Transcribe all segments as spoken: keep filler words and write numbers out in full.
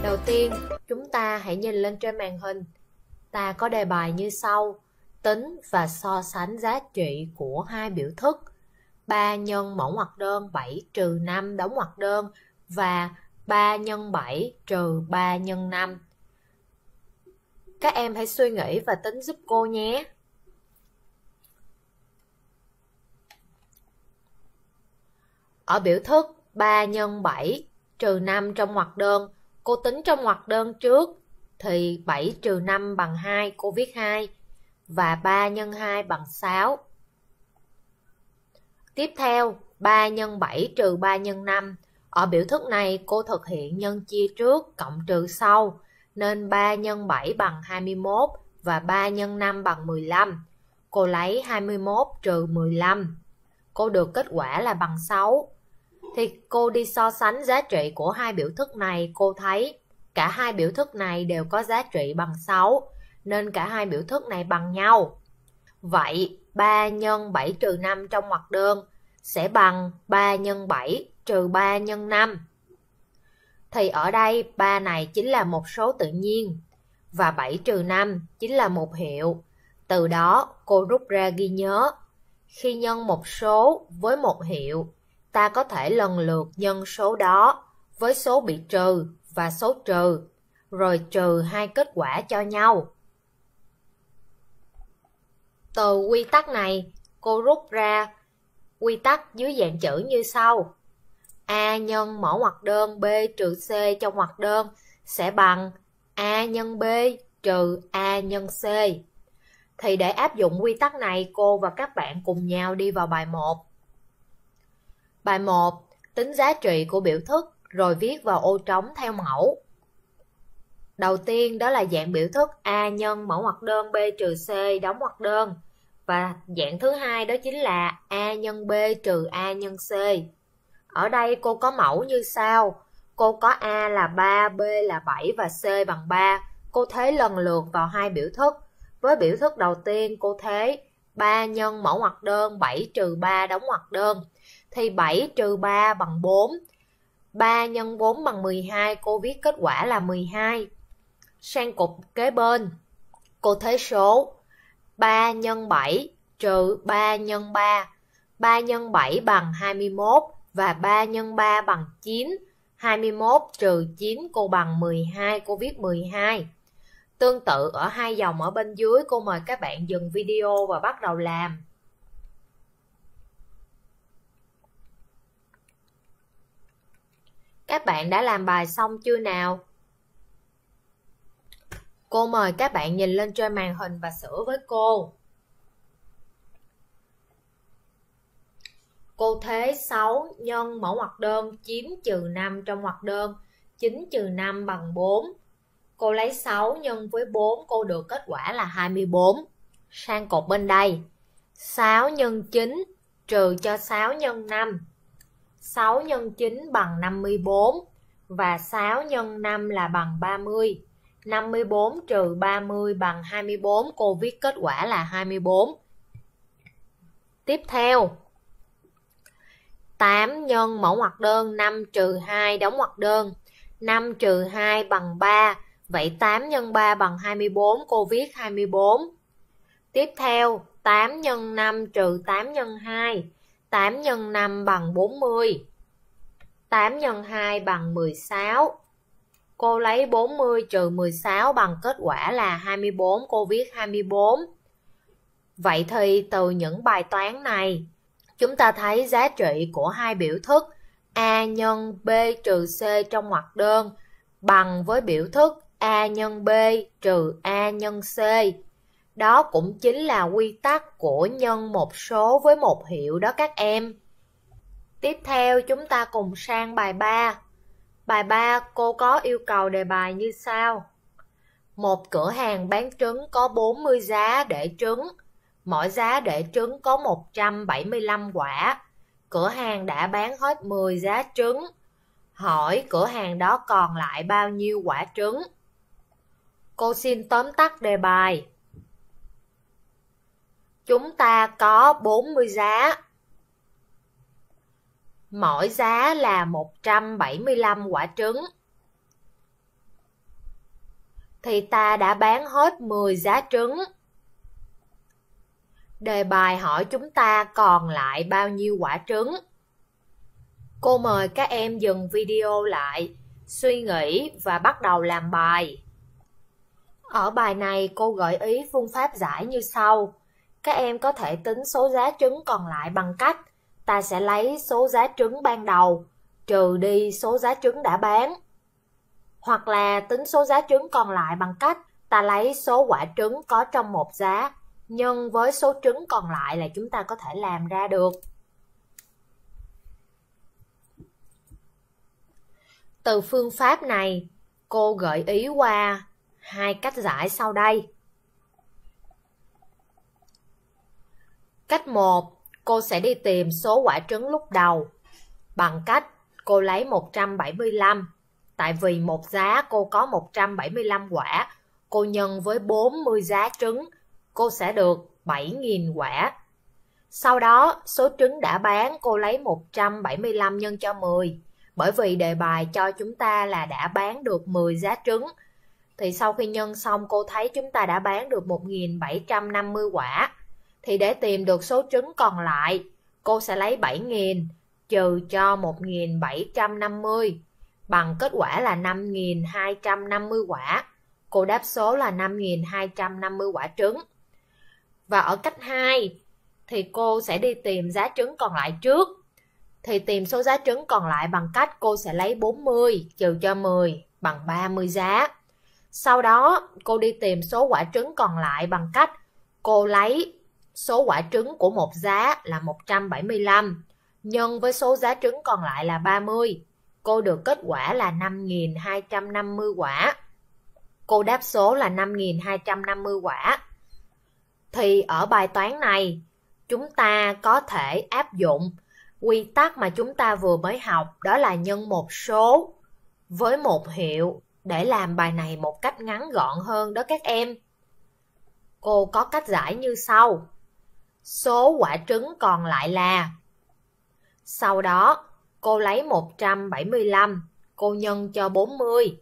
Đầu tiên, chúng ta hãy nhìn lên trên màn hình. Ta có đề bài như sau: tính và so sánh giá trị của hai biểu thức ba nhân mẫu ngoặc đơn bảy trừ năm đóng ngoặc đơn và ba nhân bảy trừ ba nhân năm. Các em hãy suy nghĩ và tính giúp cô nhé. Ở biểu thức ba nhân bảy trừ năm trong ngoặc đơn, cô tính trong ngoặc đơn trước thì bảy trừ năm bằng hai, cô viết hai, và ba nhân hai bằng sáu. Tiếp theo, ba nhân bảy trừ ba nhân năm. Ở biểu thức này cô thực hiện nhân chia trước cộng trừ sau, nên ba nhân bảy bằng hai mươi mốt và ba nhân năm bằng mười lăm. Cô lấy hai mươi mốt trừ mười lăm. Cô được kết quả là bằng sáu. Thì cô đi so sánh giá trị của hai biểu thức này, cô thấy cả hai biểu thức này đều có giá trị bằng sáu, nên cả hai biểu thức này bằng nhau. Vậy ba nhân bảy trừ năm trong ngoặc đơn sẽ bằng ba nhân bảy trừ ba nhân năm. Thì ở đây ba này chính là một số tự nhiên và bảy trừ năm chính là một hiệu. Từ đó cô rút ra ghi nhớ, khi nhân một số với một hiệu, ta có thể lần lượt nhân số đó với số bị trừ và số trừ, rồi trừ hai kết quả cho nhau. Từ quy tắc này, cô rút ra quy tắc dưới dạng chữ như sau: A nhân mẫu ngoặc đơn B trừ C trong ngoặc đơn sẽ bằng A nhân B trừ A nhân C. Thì để áp dụng quy tắc này, cô và các bạn cùng nhau đi vào bài một. Bài một, tính giá trị của biểu thức rồi viết vào ô trống theo mẫu. Đầu tiên đó là dạng biểu thức A nhân mẫu ngoặc đơn B trừ C đóng ngoặc đơn. Và dạng thứ hai đó chính là A nhân B trừ A nhân C. Ở đây cô có mẫu như sau. Cô có A là ba, B là bảy và C bằng ba. Cô thế lần lượt vào hai biểu thức. Với biểu thức đầu tiên cô thế ba nhân mẫu ngoặc đơn bảy trừ ba đóng ngoặc đơn. Thì bảy trừ ba bằng bốn. ba nhân bốn bằng mười hai, cô viết kết quả là mười hai. Sang cột kế bên, cô thế số ba nhân bảy trừ ba nhân ba. ba nhân bảy bằng hai mươi mốt và ba nhân ba bằng chín. hai mươi mốt trừ chín cô bằng mười hai, cô viết mười hai. Tương tự ở hai dòng ở bên dưới, cô mời các bạn dừng video và bắt đầu làm. Các bạn đã làm bài xong chưa nào? Cô mời các bạn nhìn lên trên màn hình và sửa với cô. Cô thế sáu nhân mẫu ngoặc đơn chín trừ năm trong ngoặc đơn. chín trừ năm bằng bốn. Cô lấy sáu nhân với bốn, cô được kết quả là hai mươi bốn. Sang cột bên đây. sáu nhân chín trừ cho sáu nhân năm. sáu nhân chín bằng năm mươi bốn và sáu nhân năm là bằng ba mươi. năm mươi bốn trừ ba mươi bằng hai mươi bốn, cô viết kết quả là hai mươi bốn. Tiếp theo, tám nhân mẫu ngoặc đơn năm trừ hai đóng ngoặc đơn. năm trừ hai bằng ba, vậy tám nhân ba bằng hai mươi bốn, cô viết hai mươi bốn. Tiếp theo, tám nhân năm trừ tám nhân hai. tám nhân năm bằng bốn mươi. tám nhân hai bằng mười sáu. Cô lấy bốn mươi trừ mười sáu bằng kết quả là hai mươi bốn, cô viết hai mươi bốn. Vậy thì từ những bài toán này, chúng ta thấy giá trị của hai biểu thức A nhân B trừ C trong ngoặc đơn bằng với biểu thức A nhân B trừ A nhân C. Đó cũng chính là quy tắc của nhân một số với một hiệu đó các em. Tiếp theo chúng ta cùng sang bài ba. Bài ba cô có yêu cầu đề bài như sau. Một cửa hàng bán trứng có bốn mươi giá để trứng. Mỗi giá để trứng có một trăm bảy mươi lăm quả. Cửa hàng đã bán hết mười giá trứng. Hỏi cửa hàng đó còn lại bao nhiêu quả trứng? Cô xin tóm tắt đề bài. Chúng ta có bốn mươi giá. Mỗi giá là một trăm bảy mươi lăm quả trứng. thì ta đã bán hết mười giá trứng. Đề bài hỏi chúng ta còn lại bao nhiêu quả trứng. Cô mời các em dừng video lại, suy nghĩ và bắt đầu làm bài. Ở bài này cô gợi ý phương pháp giải như sau. Các em có thể tính số giá trứng còn lại bằng cách ta sẽ lấy số giá trứng ban đầu trừ đi số giá trứng đã bán. Hoặc là tính số giá trứng còn lại bằng cách ta lấy số quả trứng có trong một giá nhân với số trứng còn lại là chúng ta có thể làm ra được. Từ phương pháp này, cô gợi ý qua hai cách giải sau đây. Cách một, cô sẽ đi tìm số quả trứng lúc đầu bằng cách cô lấy một trăm bảy mươi lăm. Tại vì một giá cô có một trăm bảy mươi lăm quả, cô nhân với bốn mươi giá trứng, cô sẽ được bảy nghìn quả. Sau đó, số trứng đã bán cô lấy một trăm bảy mươi lăm nhân cho mười. Bởi vì đề bài cho chúng ta là đã bán được mười giá trứng. Thì sau khi nhân xong cô thấy chúng ta đã bán được một nghìn bảy trăm năm mươi quả. Thì để tìm được số trứng còn lại, cô sẽ lấy bảy nghìn trừ cho một nghìn bảy trăm năm mươi. Bằng kết quả là năm nghìn hai trăm năm mươi quả. Cô đáp số là năm nghìn hai trăm năm mươi quả trứng. Và ở cách hai thì cô sẽ đi tìm giá trứng còn lại trước. Thì tìm số giá trứng còn lại bằng cách cô sẽ lấy bốn mươi trừ cho mười bằng ba mươi giá. Sau đó cô đi tìm số quả trứng còn lại bằng cách cô lấy số quả trứng của một giá là một trăm bảy mươi lăm nhân với số giá trứng còn lại là ba mươi. Cô được kết quả là năm nghìn hai trăm năm mươi quả. Cô đáp số là năm nghìn hai trăm năm mươi quả. Thì ở bài toán này, chúng ta có thể áp dụng quy tắc mà chúng ta vừa mới học, đó là nhân một số với một hiệu để làm bài này một cách ngắn gọn hơn đó các em. Cô có cách giải như sau. Số quả trứng còn lại là, sau đó cô lấy một trăm bảy mươi lăm, cô nhân cho bốn mươi.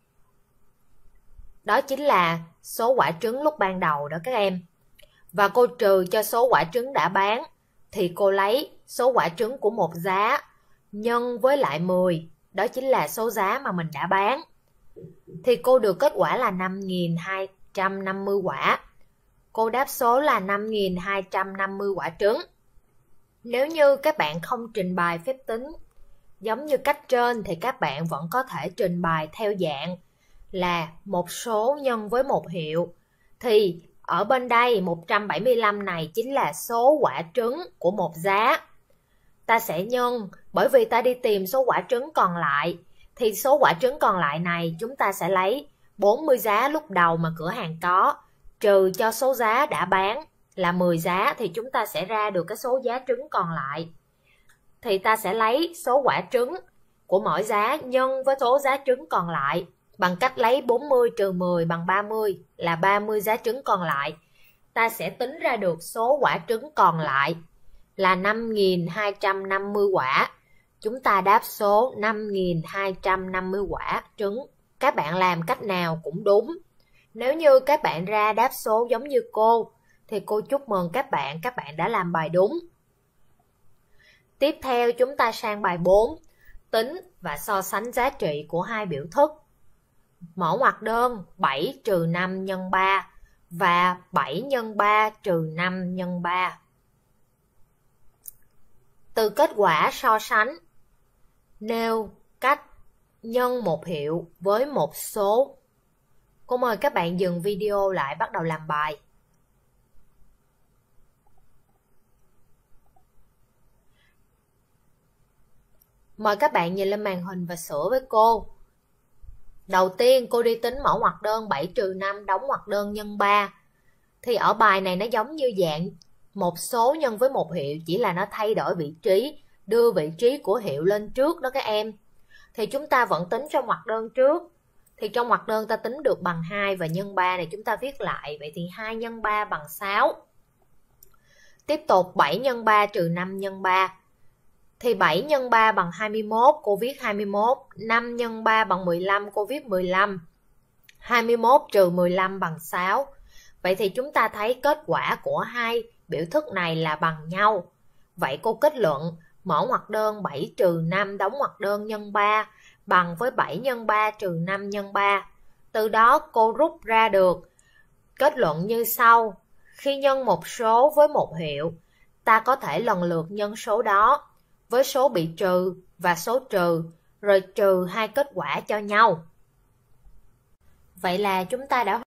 Đó chính là số quả trứng lúc ban đầu đó các em. Và cô trừ cho số quả trứng đã bán, thì cô lấy số quả trứng của một giá nhân với lại mười, đó chính là số giá mà mình đã bán. Thì cô được kết quả là năm nghìn hai trăm năm mươi quả. Cô đáp số là năm nghìn hai trăm năm mươi quả trứng. Nếu như các bạn không trình bày phép tính giống như cách trên thì các bạn vẫn có thể trình bày theo dạng là một số nhân với một hiệu. Thì ở bên đây một trăm bảy mươi lăm này chính là số quả trứng của một giá. Ta sẽ nhân, bởi vì ta đi tìm số quả trứng còn lại, thì số quả trứng còn lại này chúng ta sẽ lấy bốn mươi giá lúc đầu mà cửa hàng có, trừ cho số giá đã bán là mười giá, thì chúng ta sẽ ra được cái số giá trứng còn lại. Thì ta sẽ lấy số quả trứng của mỗi giá nhân với số giá trứng còn lại bằng cách lấy bốn mươi trừ mười bằng ba mươi là ba mươi giá trứng còn lại. Ta sẽ tính ra được số quả trứng còn lại là năm nghìn hai trăm năm mươi quả. Chúng ta đáp số năm nghìn hai trăm năm mươi quả trứng. Các bạn làm cách nào cũng đúng. Nếu như các bạn ra đáp số giống như cô thì cô chúc mừng các bạn, các bạn đã làm bài đúng. Tiếp theo chúng ta sang bài bốn, tính và so sánh giá trị của hai biểu thức. Mẫu ngoặc đơn bảy trừ năm nhân ba và bảy nhân ba trừ năm nhân ba. Từ kết quả so sánh, nêu cách nhân một hiệu với một số. Cô mời các bạn dừng video lại, bắt đầu làm bài. Mời các bạn nhìn lên màn hình và sửa với cô. Đầu tiên cô đi tính mẫu ngoặc đơn bảy trừ năm đóng ngoặc đơn nhân ba. Thì ở bài này nó giống như dạng một số nhân với một hiệu, chỉ là nó thay đổi vị trí, đưa vị trí của hiệu lên trước đó các em. Thì chúng ta vẫn tính trong ngoặc đơn trước. Thì trong ngoặc đơn ta tính được bằng hai và nhân ba này chúng ta viết lại. Vậy thì hai nhân ba bằng sáu. Tiếp tục bảy nhân ba trừ năm nhân ba. Thì bảy nhân ba bằng hai mươi mốt, cô viết hai mươi mốt. năm nhân ba bằng mười lăm, cô viết mười lăm. hai mươi mốt trừ mười lăm bằng sáu. Vậy thì chúng ta thấy kết quả của hai biểu thức này là bằng nhau. Vậy cô kết luận mẫu ngoặc đơn bảy trừ năm đóng ngoặc đơn nhân ba bằng với bảy nhân ba trừ năm nhân ba. Từ đó cô rút ra được kết luận như sau. Khi nhân một số với một hiệu, ta có thể lần lượt nhân số đó với số bị trừ và số trừ, rồi trừ hai kết quả cho nhau. Vậy là chúng ta đã